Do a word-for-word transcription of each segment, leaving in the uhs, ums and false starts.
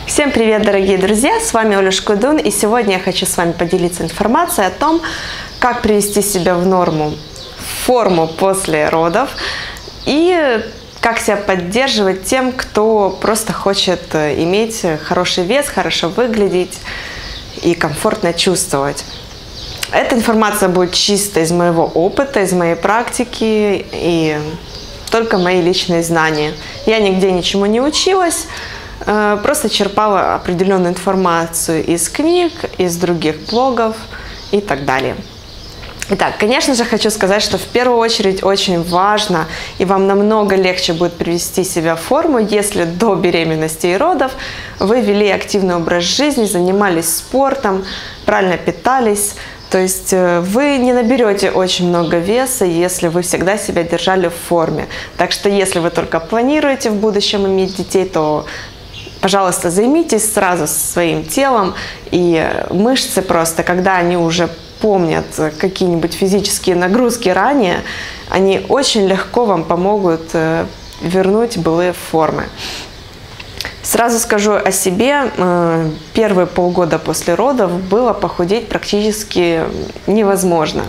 Всем привет, дорогие друзья! С вами Оля Шкудун, и сегодня я хочу с вами поделиться информацией о том, как привести себя в норму, в форму после родов и как себя поддерживать тем, кто просто хочет иметь хороший вес, хорошо выглядеть и комфортно чувствовать. Эта информация будет чисто из моего опыта, из моей практики и только мои личные знания. Я нигде ничему не училась. Просто черпала определенную информацию из книг, из других блогов и так далее. Итак, конечно же, хочу сказать, что в первую очередь очень важно, и вам намного легче будет привести себя в форму, если до беременности и родов вы вели активный образ жизни, занимались спортом, правильно питались. То есть вы не наберете очень много веса, если вы всегда себя держали в форме. Так что если вы только планируете в будущем иметь детей, то пожалуйста, займитесь сразу своим телом, и мышцы просто, когда они уже помнят какие-нибудь физические нагрузки ранее, они очень легко вам помогут вернуть былые формы. Сразу скажу о себе, первые полгода после родов было похудеть практически невозможно.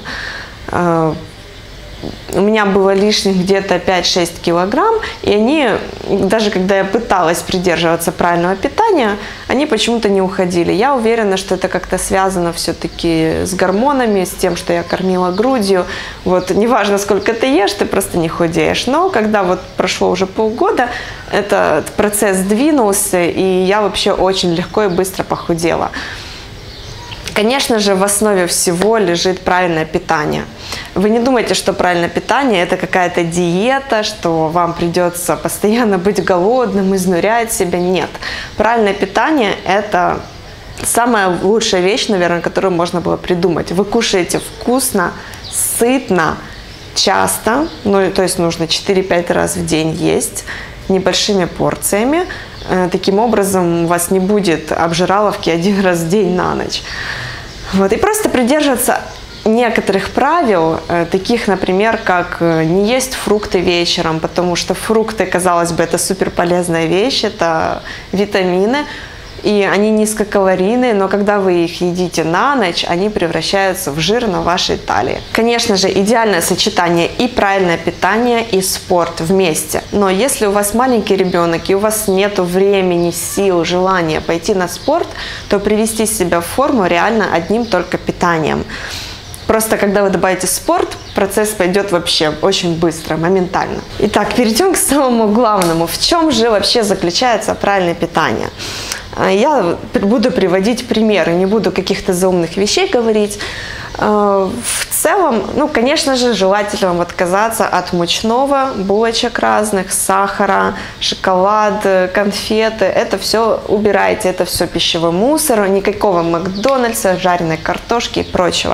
У меня было лишних где-то пять-шесть килограмм, и они, даже когда я пыталась придерживаться правильного питания, они почему-то не уходили. Я уверена, что это как-то связано все-таки с гормонами, с тем, что я кормила грудью. Вот, неважно, сколько ты ешь, ты просто не худеешь. Но когда вот прошло уже полгода, этот процесс сдвинулся, и я вообще очень легко и быстро похудела. Конечно же, в основе всего лежит правильное питание. Вы не думайте, что правильное питание – это какая-то диета, что вам придется постоянно быть голодным, изнурять себя. Нет. Правильное питание – это самая лучшая вещь, наверное, которую можно было придумать. Вы кушаете вкусно, сытно, часто, ну, то есть нужно четыре-пять раз в день есть, небольшими порциями. Таким образом, у вас не будет обжираловки один раз в день на ночь. Вот. И просто придерживаться некоторых правил, таких, например, как не есть фрукты вечером, потому что фрукты, казалось бы, это супер полезная вещь, это витамины, и они низкокалорийные, но когда вы их едите на ночь, они превращаются в жир на вашей талии. Конечно же, идеальное сочетание и правильное питание, и спорт вместе. Но если у вас маленький ребенок, и у вас нет времени, сил, желания пойти на спорт, то привести себя в форму реально одним только питанием. Просто когда вы добавите спорт, процесс пойдет вообще очень быстро, моментально. Итак, перейдем к самому главному. В чем же вообще заключается правильное питание? Я буду приводить примеры, не буду каких-то заумных вещей говорить. В целом, ну, конечно же, желательно вам отказаться от мучного, булочек разных, сахара, шоколад, конфеты. Это все убирайте, это все пищевой мусор, никакого Макдональдса, жареной картошки и прочего.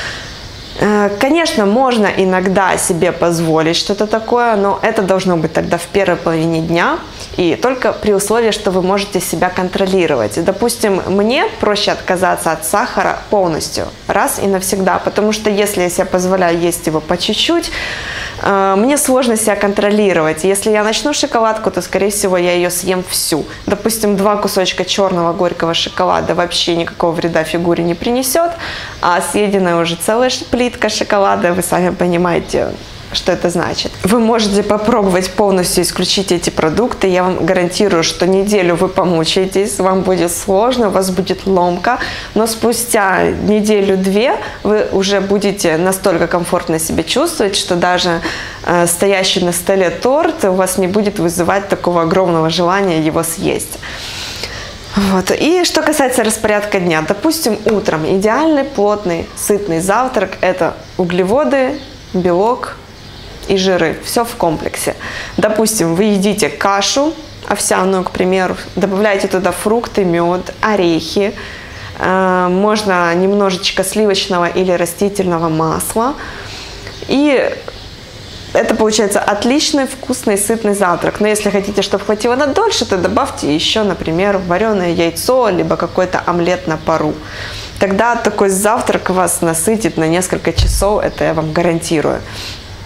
Конечно, можно иногда себе позволить что-то такое, но это должно быть тогда в первой половине дня, и только при условии, что вы можете себя контролировать. Допустим, мне проще отказаться от сахара полностью, раз и навсегда, потому что если я себе позволяю есть его по чуть-чуть, мне сложно себя контролировать. Если я начну шоколадку, то, скорее всего, я ее съем всю. Допустим, два кусочка черного горького шоколада вообще никакого вреда фигуре не принесет, а съеденная уже целая плитка шоколада, вы сами понимаете, что это значит. Вы можете попробовать полностью исключить эти продукты. Я вам гарантирую, что неделю вы помучаетесь, вам будет сложно, у вас будет ломка, но спустя неделю-две вы уже будете настолько комфортно себя чувствовать, что даже э, стоящий на столе торт у вас не будет вызывать такого огромного желания его съесть. Вот. И что касается распорядка дня, допустим, утром идеальный, плотный, сытный завтрак – это углеводы, белок и жиры, все в комплексе. Допустим, вы едите кашу овсяную, к примеру, добавляете туда фрукты, мед, орехи, э, можно немножечко сливочного или растительного масла, и это получается отличный, вкусный, сытный завтрак. Но если хотите, чтобы хватило на дольше, то добавьте еще, например, вареное яйцо, либо какой-то омлет на пару. Тогда такой завтрак вас насытит на несколько часов, это я вам гарантирую.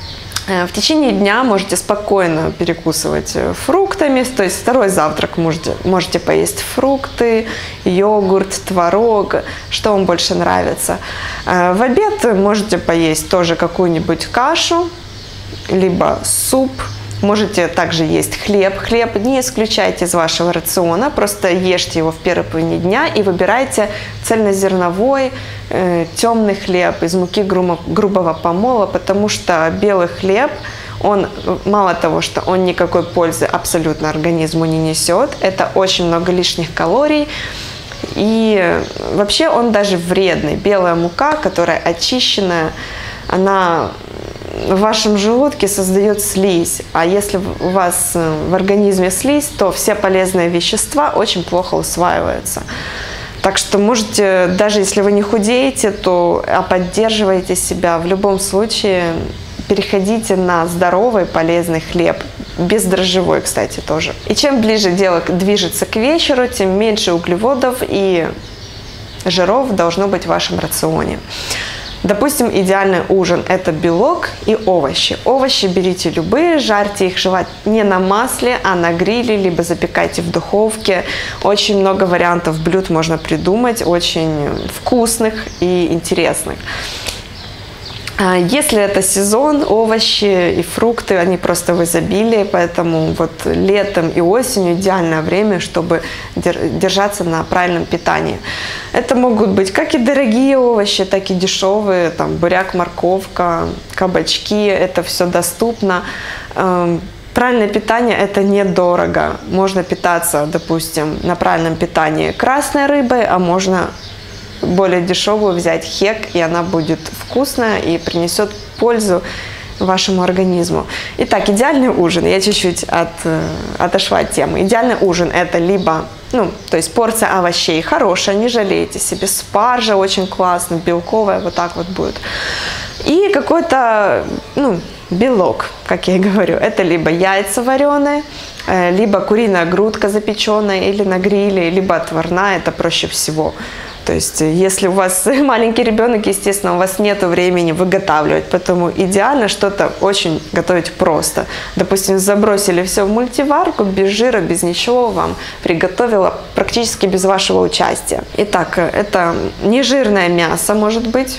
В течение дня можете спокойно перекусывать фруктами, то есть второй завтрак можете, можете поесть фрукты, йогурт, творог, что вам больше нравится. В обед можете поесть тоже какую-нибудь кашу, либо суп. Можете также есть хлеб. Хлеб не исключайте из вашего рациона, просто ешьте его в первой половине дня и выбирайте цельнозерновой, э, темный хлеб из муки грубо, грубого помола, потому что белый хлеб, он мало того, что он никакой пользы абсолютно организму не несет, это очень много лишних калорий, и вообще он даже вредный. Белая мука, которая очищенная, она в вашем желудке создает слизь, а если у вас в организме слизь, то все полезные вещества очень плохо усваиваются. Так что можете, даже если вы не худеете, то а поддерживаете себя, в любом случае переходите на здоровый полезный хлеб, бездрожжевой, кстати, тоже. И чем ближе дело движется к вечеру, тем меньше углеводов и жиров должно быть в вашем рационе. Допустим, идеальный ужин – это белок и овощи. Овощи берите любые, жарьте их желательно не на масле, а на гриле, либо запекайте в духовке. Очень много вариантов блюд можно придумать, очень вкусных и интересных. Если это сезон, овощи и фрукты, они просто в изобилии, поэтому вот летом и осенью идеальное время, чтобы держаться на правильном питании. Это могут быть как и дорогие овощи, так и дешевые, там буряк, морковка, кабачки, это все доступно. Правильное питание – это недорого. Можно питаться, допустим, на правильном питании красной рыбой, а можно более дешевую взять хек, и она будет вкусная и принесет пользу вашему организму. Итак, идеальный ужин. Я чуть-чуть от, отошла от темы. Идеальный ужин – это либо, ну, то есть порция овощей хорошая, не жалейте себе, спаржа очень классно, белковая, вот так вот будет. И какой-то, ну, белок, как я и говорю. Это либо яйца вареные, либо куриная грудка запеченная или на гриле, либо отварная, это проще всего. То есть, если у вас маленький ребенок, естественно, у вас нет времени выготавливать, поэтому идеально что-то очень готовить просто. Допустим, забросили все в мультиварку, без жира, без ничего, вам приготовила практически без вашего участия. Итак, это нежирное мясо может быть,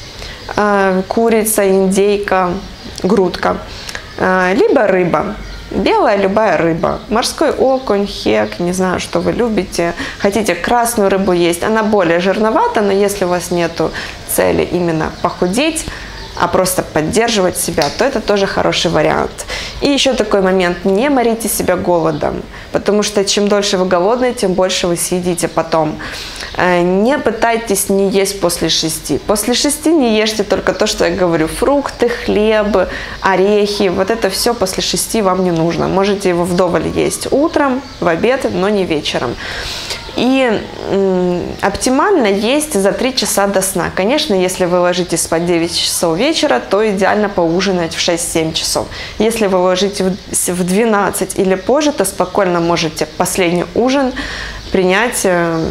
курица, индейка, грудка, либо рыба. Белая любая рыба, морской окунь, хек, не знаю, что вы любите. Хотите красную рыбу есть, она более жирновата, но если у вас нету цели именно похудеть, а просто поддерживать себя, то это тоже хороший вариант. И еще такой момент, не морите себя голодом, потому что чем дольше вы голодны, тем больше вы съедите потом. Не пытайтесь не есть после шести. После шести не ешьте только то, что я говорю, фрукты, хлеб, орехи, вот это все после шести вам не нужно. Можете его вдоволь есть утром, в обед, но не вечером. И м, оптимально есть за три часа до сна. Конечно, если вы ложитесь спать в девять часов вечера, то идеально поужинать в шесть-семь часов. Если вы ложитесь в двенадцать или позже, то спокойно можете последний ужин принять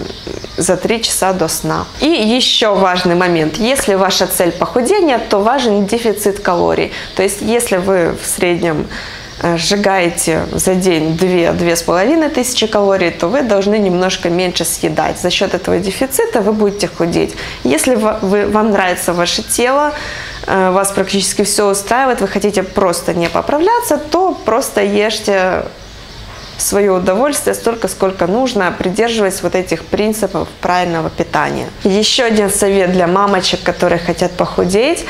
за три часа до сна. И еще важный момент. Если ваша цель похудения, то важен дефицит калорий. То есть, если вы в среднем сжигаете за день две-две с половиной тысячи калорий, то вы должны немножко меньше съедать. За счет этого дефицита вы будете худеть. Если вы, вам нравится ваше тело, вас практически все устраивает, вы хотите просто не поправляться, то просто ешьте свое удовольствие столько, сколько нужно, придерживаясь вот этих принципов правильного питания. Еще один совет для мамочек, которые хотят похудеть.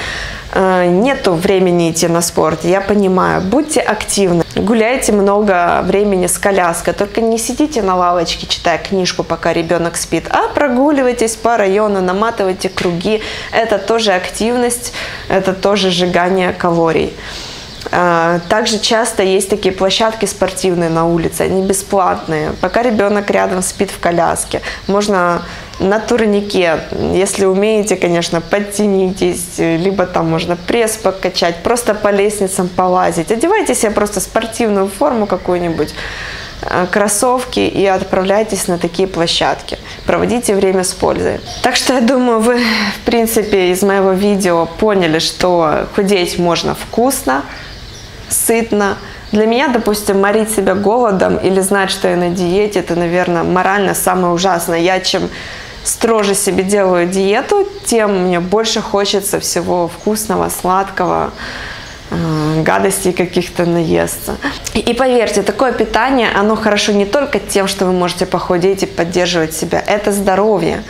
Нету времени идти на спорт, я понимаю, будьте активны, гуляйте много времени с коляской, только не сидите на лавочке, читая книжку, пока ребенок спит, а прогуливайтесь по району, наматывайте круги, это тоже активность, это тоже сжигание калорий. Также часто есть такие площадки спортивные на улице, они бесплатные, пока ребенок рядом спит в коляске, можно на турнике, если умеете, конечно, подтянитесь, либо там можно пресс покачать, просто по лестницам полазить, одевайте себе просто спортивную форму какую-нибудь, кроссовки и отправляйтесь на такие площадки. Проводите время с пользой. Так что я думаю, вы, в принципе, из моего видео поняли, что худеть можно вкусно, сытно. Для меня, допустим, морить себя голодом или знать, что я на диете, это, наверное, морально самое ужасное. Я чем строже себе делаю диету, тем мне больше хочется всего вкусного, сладкого, гадостей каких-то наесться. И поверьте, такое питание, оно хорошо не только тем, что вы можете похудеть и поддерживать себя, это здоровье.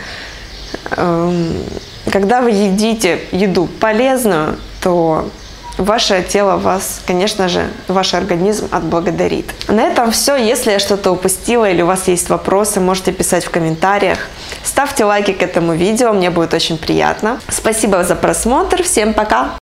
Когда вы едите еду полезную, то ваше тело вас, конечно же, ваш организм отблагодарит. На этом все. Если я что-то упустила или у вас есть вопросы, можете писать в комментариях. Ставьте лайки к этому видео, мне будет очень приятно. Спасибо за просмотр, всем пока!